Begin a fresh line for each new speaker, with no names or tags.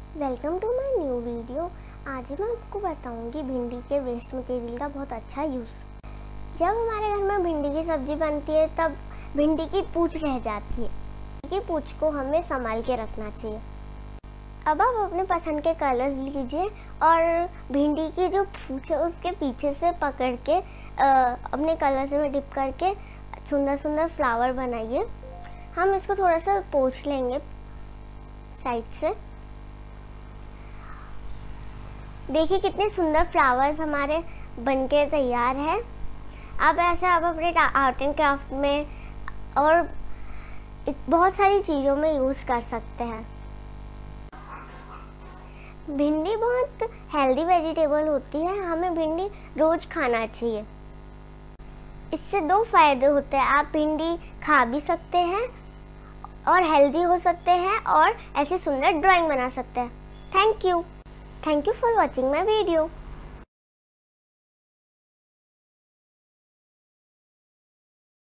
Welcome to my new video. आज मैं आपको बताऊंगी भिंडी के वेस्ट मटेरियल का बहुत अच्छा यूज़। जब हमारे घर में भिंडी की सब्ज़ी बनती है तब भिंडी की पूंछ रह जाती है। भिंडी की पूंछ को हमें संभाल के रखना चाहिए। अब आप अपने पसंद के कलर्स लीजिए और भिंडी की जो पूंछ है उसके पीछे से पकड़ के अपने कलर्स में डिप करके सुंदर सुंदर फ्लावर बनाइए। हम इसको थोड़ा सा पोंछ लेंगे साइड से। देखिए कितने सुंदर फ्लावर्स हमारे बनके तैयार है। अब आप अपने आर्ट एंड क्राफ्ट में और बहुत सारी चीज़ों में यूज़ कर सकते हैं। भिंडी बहुत हेल्दी वेजिटेबल होती है, हमें भिंडी रोज़ खाना चाहिए। इससे दो फायदे होते हैं, आप भिंडी खा भी सकते हैं और हेल्दी हो सकते हैं और ऐसे सुंदर ड्राइंग बना सकते हैं। Thank you for watching my video.